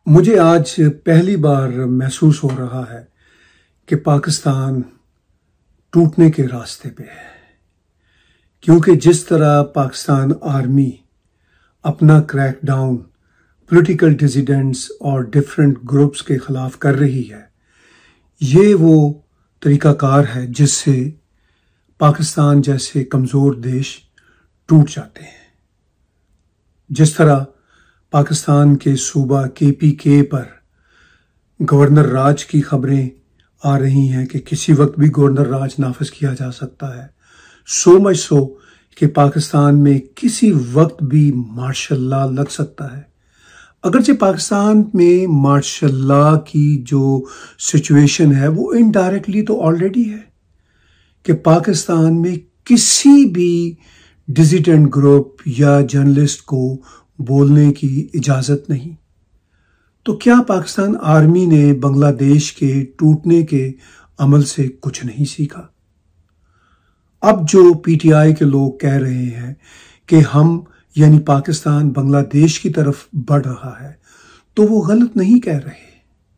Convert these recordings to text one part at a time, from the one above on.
مجھے آج پہلی بار محسوس ہو رہا ہے کہ پاکستان ٹوٹنے کے راستے پہ ہے، کیونکہ جس طرح پاکستان آرمی اپنا کریک ڈاؤن پولیٹیکل ڈیزیڈنٹس اور ڈیفرنٹ گروپس کے خلاف کر رہی ہے، یہ وہ طریقہ کار ہے جس سے پاکستان جیسے کمزور دیش ٹوٹ جاتے ہیں۔ جس طرح پاکستان کے صوبہ KPK پر گورنر راج کی خبریں آ رہی ہیں کہ کسی وقت بھی گورنر راج نافذ کیا جا سکتا ہے، سو مچ سو کہ پاکستان میں کسی وقت بھی مارشل لا لگ سکتا ہے۔ اگرچہ پاکستان میں مارشل لا کی جو سچویشن ہے وہ انڈائریکٹلی تو آلریڈی ہے کہ پاکستان میں کسی بھی ڈیزیڈنٹ گروپ یا جرنلسٹ کو بولنے کی اجازت نہیں۔ تو کیا پاکستان آرمی نے بنگلہ دیش کے ٹوٹنے کے عمل سے کچھ نہیں سیکھا؟ اب جو PTI کے لوگ کہہ رہے ہیں کہ ہم یعنی پاکستان بنگلہ دیش کی طرف بڑھ رہا ہے، تو وہ غلط نہیں کہہ رہے،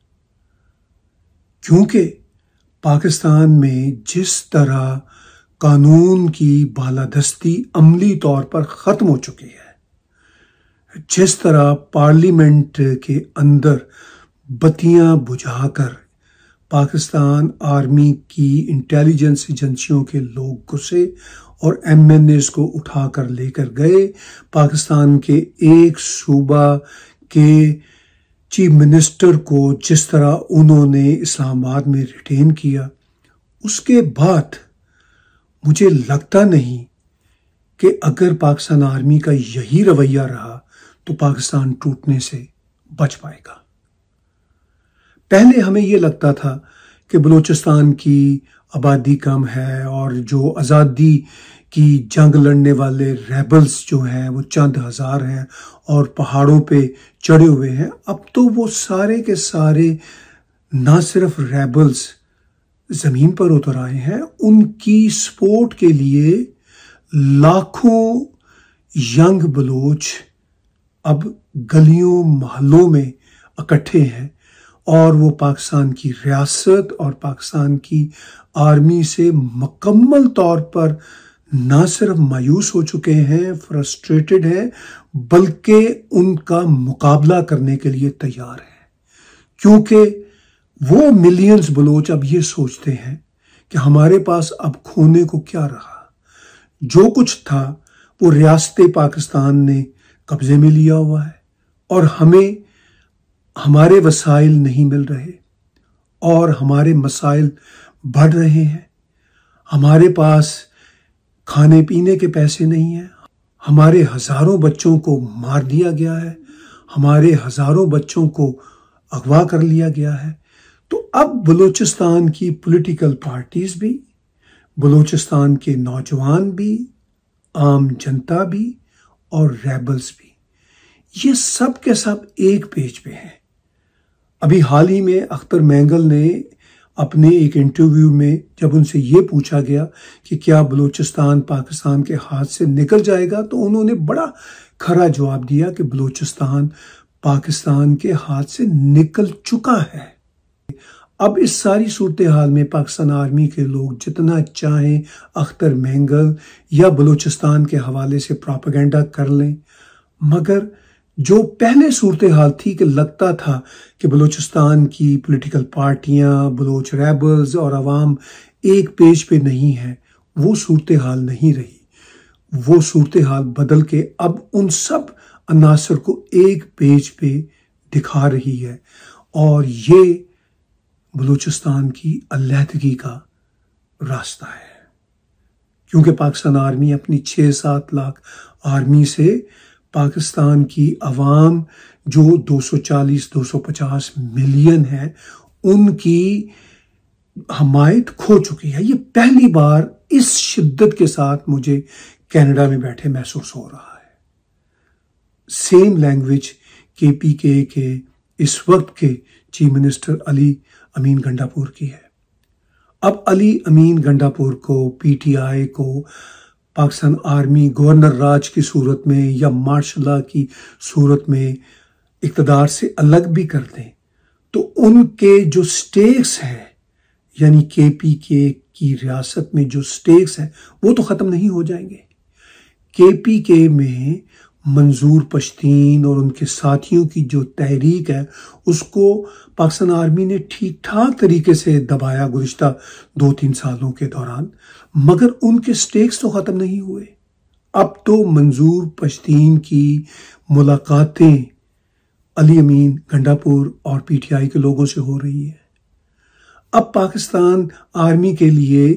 کیونکہ پاکستان میں جس طرح قانون کی بالادستی عملی طور پر ختم ہو چکی ہے، جس طرح پارلیمنٹ کے اندر بتیاں بجھا کر پاکستان آرمی کی انٹیلیجنس ایجنسیوں کے لوگ گھسے اور MNAs کو اٹھا کر لے کر گئے، پاکستان کے ایک صوبہ کے چیف منسٹر کو جس طرح انہوں نے اسلام آباد میں ریٹین کیا، اس کے بعد مجھے لگتا نہیں کہ اگر پاکستان آرمی کا یہی رویہ رہا تو پاکستان ٹوٹنے سے بچ پائے گا۔ پہلے ہمیں یہ لگتا تھا کہ بلوچستان کی آبادی کم ہے اور جو آزادی کی جنگ لڑنے والے ریبلز جو ہیں وہ چند ہزار ہیں اور پہاڑوں پہ چڑھے ہوئے ہیں۔ اب تو وہ سارے کے سارے نہ صرف ریبلز زمین پر اتر آئے ہیں، ان کی سپورٹ کے لیے لاکھوں ینگ بلوچ اب گلیوں محلوں میں اکٹھے ہیں اور وہ پاکستان کی ریاست اور پاکستان کی آرمی سے مکمل طور پر نہ صرف مایوس ہو چکے ہیں، فرسٹریٹڈ ہیں، بلکہ ان کا مقابلہ کرنے کے لیے تیار ہیں، کیونکہ وہ ملینز بلوچ اب یہ سوچتے ہیں کہ ہمارے پاس اب کھونے کو کیا رہا، جو کچھ تھا وہ ریاست پاکستان نے قبضے میں لیا ہوا ہے اور ہمیں ہمارے وسائل نہیں مل رہے اور ہمارے مسائل بڑھ رہے ہیں۔ ہمارے پاس کھانے پینے کے پیسے نہیں ہیں، ہمارے ہزاروں بچوں کو مار دیا گیا ہے، ہمارے ہزاروں بچوں کو اغوا کر لیا گیا ہے۔ تو اب بلوچستان کی پولیٹیکل پارٹیز بھی، بلوچستان کے نوجوان بھی، عام جنتا بھی اور ریبلز بھی، یہ سب کے سب ایک پیج پہ ہیں۔ ابھی حال ہی میں اختر مینگل نے اپنے ایک انٹرویو میں جب ان سے یہ پوچھا گیا کہ کیا بلوچستان پاکستان کے ہاتھ سے نکل جائے گا، تو انہوں نے بڑا کھرا جواب دیا کہ بلوچستان پاکستان کے ہاتھ سے نکل چکا ہے۔ اب اس ساری صورتحال میں پاکستان آرمی کے لوگ جتنا چاہیں اختر مینگل یا بلوچستان کے حوالے سے پروپیگنڈا کر لیں، مگر جو پہلے صورتحال تھی کہ لگتا تھا کہ بلوچستان کی پولیٹیکل پارٹیاں، بلوچ ریبلز اور عوام ایک پیج پہ نہیں ہیں، وہ صورتحال نہیں رہی۔ وہ صورتحال بدل کے اب ان سب عناصر کو ایک پیج پہ دکھا رہی ہے، اور یہ بلوچستان کی علیحدگی کا راستہ ہے، کیونکہ پاکستان آرمی اپنی 6-7 لاکھ آرمی سے پاکستان کی عوام جو 240-250 ملین ہے ان کی حمایت کھو چکی ہے۔ یہ پہلی بار اس شدت کے ساتھ مجھے کینیڈا میں بیٹھے محسوس ہو رہا ہے۔ سیم لینگویج KPK کے اس وقت کے چیف منسٹر علی امین گنڈاپور کی ہے۔ اب علی امین گنڈاپور کو، PTI کو پاکستان آرمی گورنر راج کی صورت میں یا مارشل لا کی صورت میں اقتدار سے الگ بھی کر دیں تو ان کے جو سٹیکس ہیں، یعنی کے پی کے کی ریاست میں جو سٹیکس ہیں وہ تو ختم نہیں ہو جائیں گے۔ کے پی کے میں منظور پشتین اور ان کے ساتھیوں کی جو تحریک ہے اس کو پاکستان آرمی نے ٹھیک ٹھاک طریقے سے دبایا گزشتہ 2-3 سالوں کے دوران، مگر ان کے سٹیکس تو ختم نہیں ہوئے۔ اب تو منظور پشتین کی ملاقاتیں علی امین، گنڈاپور اور پی ٹی آئی کے لوگوں سے ہو رہی ہے۔ اب پاکستان آرمی کے لیے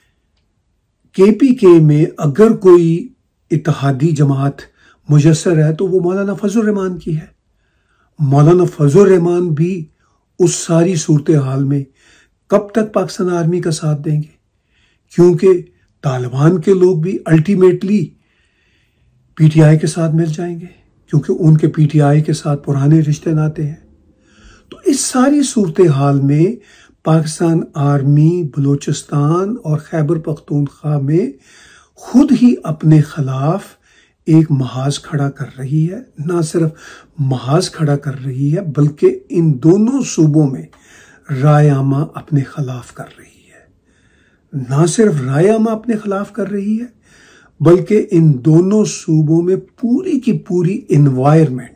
کے پی کے میں اگر کوئی اتحادی جماعت میسر ہے تو وہ مولانا فضل الرحمان کی ہے۔ مولانا فضل الرحمان بھی اس ساری صورتحال میں کب تک پاکستان آرمی کا ساتھ دیں گے؟ کیونکہ طالبان کے لوگ بھی الٹیمیٹلی پی ٹی آئی کے ساتھ مل جائیں گے، کیونکہ ان کے پی ٹی آئی کے ساتھ پرانے رشتے ناتے ہیں۔ تو اس ساری صورتحال میں پاکستان آرمی بلوچستان اور خیبر پختونخوا میں خود ہی اپنے خلاف ایک محاذ کھڑا کر رہی ہے۔ نہ صرف محاذ کھڑا کر رہی ہے بلکہ ان دونوں صوبوں میں رائے عامہ اپنے خلاف کر رہی ہے۔ نہ صرف رائے عامہ اپنے خلاف کر رہی ہے بلکہ ان دونوں صوبوں میں پوری کی پوری انوائرمنٹ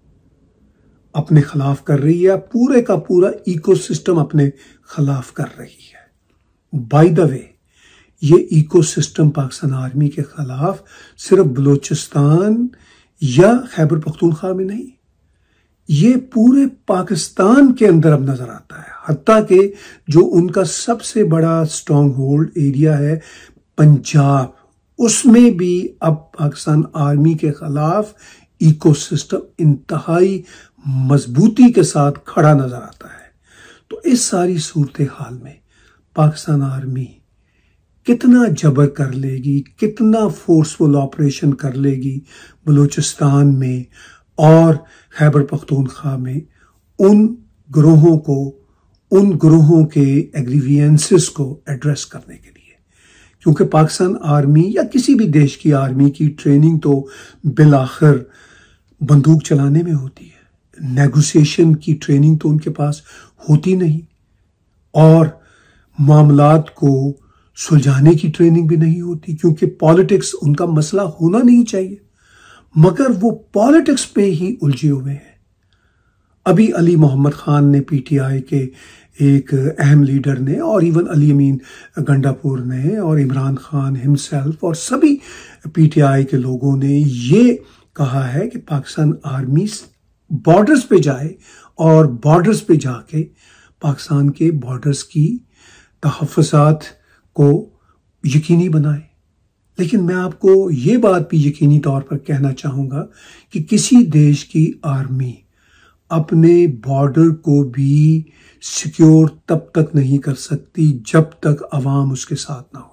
اپنے خلاف کر رہی ہے، پورے کا پورا ایکو سسٹم اپنے خلاف کر رہی ہے۔ بائی دا وے، یہ ایکو سسٹم پاکستان آرمی کے خلاف صرف بلوچستان یا خیبر پختونخوا میں نہیں، یہ پورے پاکستان کے اندر اب نظر آتا ہے۔ حتیٰ کہ جو ان کا سب سے بڑا سٹرانگ ہولڈ ایریا ہے پنجاب، اس میں بھی اب پاکستان آرمی کے خلاف ایکو سسٹم انتہائی مضبوطی کے ساتھ کھڑا نظر آتا ہے۔ تو اس ساری صورتحال میں پاکستان آرمی کتنا جبر کر لے گی، کتنا فورسفل آپریشن کر لے گی بلوچستان میں اور خیبر پختونخوا میں، ان گروہوں کے ایگریوینسز کو ایڈریس کرنے کے لیے۔ کیونکہ پاکستان آرمی یا کسی بھی دیش کی آرمی کی ٹریننگ تو بالآخر بندوق چلانے میں ہوتی ہے، نیگوسیشن کی ٹریننگ تو ان کے پاس ہوتی نہیں، اور معاملات کو سلجھانے کی ٹریننگ بھی نہیں ہوتی، کیونکہ پالیٹکس ان کا مسئلہ ہونا نہیں چاہیے، مگر وہ پالیٹکس پہ ہی الجھے ہوئے ہیں۔ ابھی علی محمد خان نے پی ٹی آئی کے ایک اہم لیڈر نے، اور ایون علی امین گنڈاپور نے، اور عمران خان ہمسیلف اور سبھی پی ٹی آئی کے لوگوں نے یہ کہا ہے کہ پاکستان آرمی بارڈرز پہ جائے اور بارڈرز پہ جا کے پاکستان کے بارڈرز کی تحفظات کو یقینی بنائے۔ لیکن میں آپ کو یہ بات بھی یقینی طور پر کہنا چاہوں گا کہ کسی دیش کی آرمی اپنے بارڈر کو بھی سیکیور تب تک نہیں کر سکتی جب تک عوام اس کے ساتھ نہ ہو۔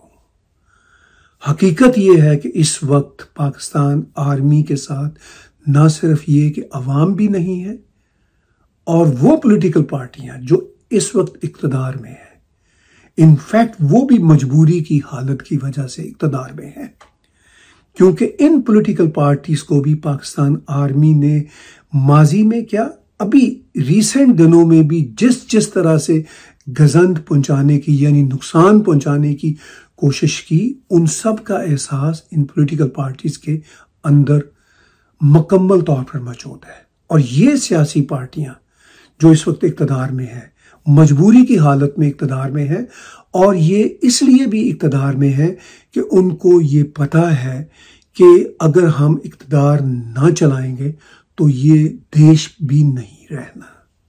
حقیقت یہ ہے کہ اس وقت پاکستان آرمی کے ساتھ نہ صرف یہ کہ عوام بھی نہیں ہے، اور وہ پولیٹیکل پارٹیاں جو اس وقت اقتدار میں ہیں، انفیکٹ وہ بھی مجبوری کی حالت کی وجہ سے اقتدار میں ہیں، کیونکہ ان پولیٹیکل پارٹیز کو بھی پاکستان آرمی نے ماضی میں کیا، ابھی ریسنٹ دنوں میں بھی جس طرح سے گزند پہنچانے کی، یعنی نقصان پہنچانے کی کوشش کی، ان سب کا احساس ان پولیٹیکل پارٹیز کے اندر مکمل طور پر موجود ہے۔ اور یہ سیاسی پارٹیاں جو اس وقت اقتدار میں ہیں، مجبوری کی حالت میں اقتدار میں ہیں، اور یہ اس لیے بھی اقتدار میں ہے کہ ان کو یہ پتہ ہے کہ اگر ہم اقتدار نہ چلائیں گے تو یہ دیش بھی نہیں رہنا۔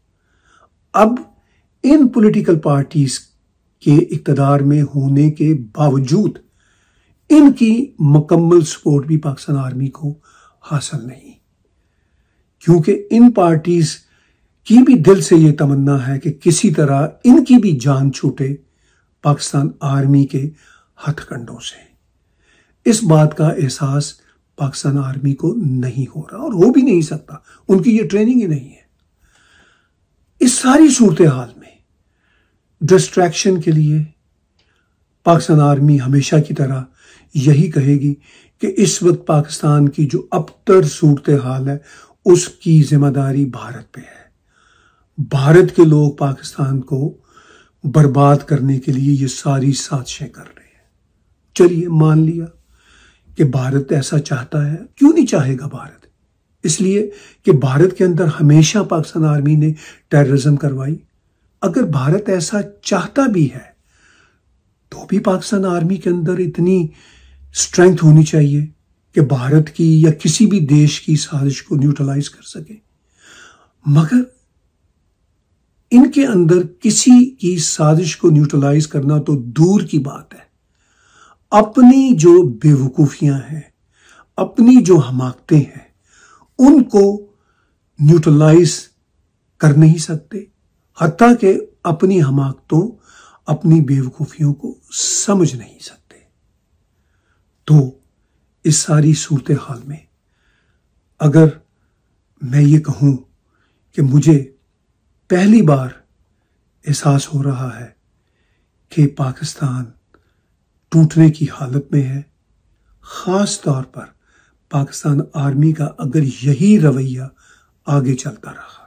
اب ان پولیٹیکل پارٹیز کے اقتدار میں ہونے کے باوجود ان کی مکمل سپورٹ بھی پاکستان آرمی کو حاصل نہیں، کیونکہ ان پارٹیز کی بھی دل سے یہ تمنا ہے کہ کسی طرح ان کی بھی جان چھوٹے پاکستان آرمی کے ہتھ کنڈوں سے۔ اس بات کا احساس پاکستان آرمی کو نہیں ہو رہا، اور ہو بھی نہیں سکتا، ان کی یہ ٹریننگ ہی نہیں ہے۔ اس ساری صورتحال میں ڈسٹریکشن کے لیے پاکستان آرمی ہمیشہ کی طرح یہی کہے گی کہ اس وقت پاکستان کی جو ابتر صورتحال ہے اس کی ذمہ داری بھارت پہ ہے۔ بھارت کے لوگ پاکستان کو برباد کرنے کے لیے یہ ساری سازشیں کر رہے ہیں۔ چلیے مان لیا کہ بھارت ایسا چاہتا ہے۔ کیوں نہیں چاہے گا بھارت؟ اس لیے کہ بھارت کے اندر ہمیشہ پاکستان آرمی نے ٹیررزم کروائی۔ اگر بھارت ایسا چاہتا بھی ہے تو بھی پاکستان آرمی کے اندر اتنی اسٹرینتھ ہونی چاہیے کہ بھارت کی یا کسی بھی دیش کی سازش کو نیوٹرلائز کر سکے۔ مگر ان کے اندر کسی کی سازش کو نیوٹرلائز کرنا تو دور کی بات ہے، اپنی جو بے وقوفیاں ہیں، اپنی جو حماقتیں ہیں، ان کو نیوٹرلائز کر نہیں سکتے، حتیٰ کہ اپنی حماقتوں، اپنی بے وقوفیوں کو سمجھ نہیں سکتے۔ تو اس ساری صورتحال میں اگر میں یہ کہوں کہ مجھے پہلی بار احساس ہو رہا ہے کہ پاکستان ٹوٹنے کی حالت میں ہے، خاص طور پر پاکستان آرمی کا اگر یہی رویہ آگے چلتا رہا،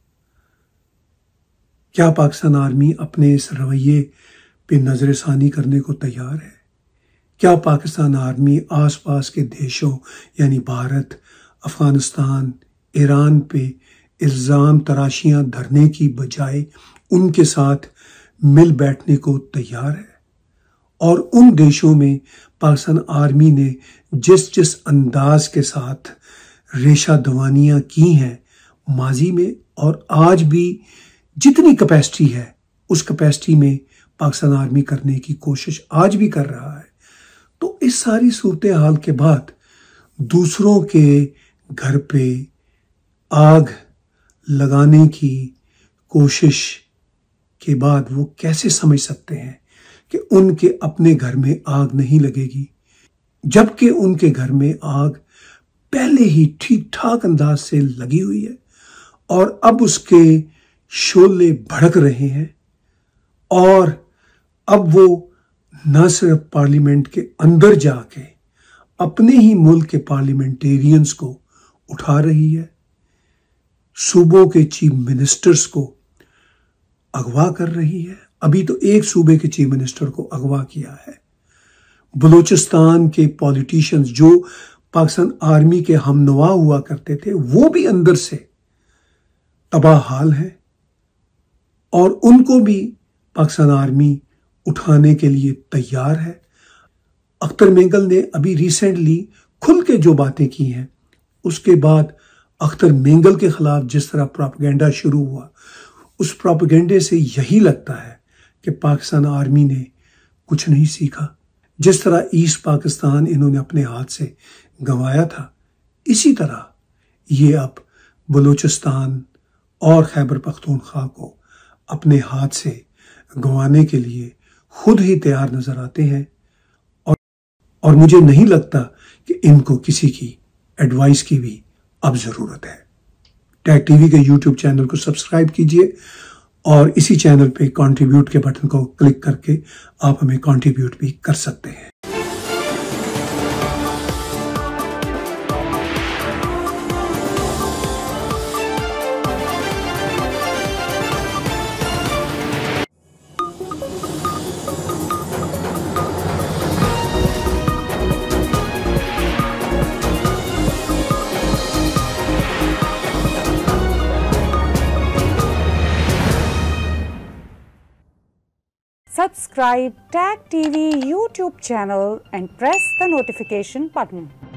کیا پاکستان آرمی اپنے اس رویے پہ نظر ثانی کرنے کو تیار ہے؟ کیا پاکستان آرمی آس پاس کے دیشوں یعنی بھارت، افغانستان، ایران پہ الزام تراشیاں دھرنے کی بجائے ان کے ساتھ مل بیٹھنے کو تیار ہے؟ اور ان دیشوں میں پاکستان آرمی نے جس انداز کے ساتھ ریشہ دوانیاں کی ہیں ماضی میں، اور آج بھی جتنی کیپیسٹی ہے اس کیپیسٹی میں پاکستان آرمی کرنے کی کوشش آج بھی کر رہا ہے، تو اس ساری صورتحال کے بعد دوسروں کے گھر پہ آگ لگانے کی کوشش کے بعد وہ کیسے سمجھ سکتے ہیں کہ ان کے اپنے گھر میں آگ نہیں لگے گی، جبکہ ان کے گھر میں آگ پہلے ہی ٹھیک ٹھاک انداز سے لگی ہوئی ہے اور اب اس کے شعلے بھڑک رہے ہیں، اور اب وہ نہ صرف پارلیمنٹ کے اندر جا کے اپنے ہی ملک کے پارلیمنٹیرینز کو اٹھا رہی ہے، صوبوں کے چیف منسٹرز کو اغوا کر رہی ہے۔ ابھی تو ایک صوبے کے چیف منسٹر کو اغوا کیا ہے۔ بلوچستان کے پولیٹیشنز جو پاکستان آرمی کے ہم نوا ہوا کرتے تھے وہ بھی اندر سے تباہ حال ہیں، اور ان کو بھی پاکستان آرمی اٹھانے کے لیے تیار ہے۔ اختر مینگل نے ابھی ریسنٹلی کھل کے جو باتیں کی ہیں، اس کے بعد اختر مینگل کے خلاف جس طرح پروپیگنڈا شروع ہوا، اس پروپیگنڈے سے یہی لگتا ہے کہ پاکستان آرمی نے کچھ نہیں سیکھا۔ جس طرح ایسٹ پاکستان انہوں نے اپنے ہاتھ سے گنوایا تھا، اسی طرح یہ اب بلوچستان اور خیبر پختونخوا کو اپنے ہاتھ سے گنوانے کے لیے خود ہی تیار نظر آتے ہیں، اور مجھے نہیں لگتا کہ ان کو کسی کی ایڈوائس کی بھی اب ضرورت ہے۔ ٹیگ ٹی وی کے یوٹیوب چینل کو سبسکرائب کیجئے، اور اسی چینل پہ کنٹریبیوٹ کے بٹن کو کلک کر کے آپ ہمیں کنٹریبیوٹ بھی کر سکتے ہیں۔ Subscribe Tag TV YouTube channel and press the notification button.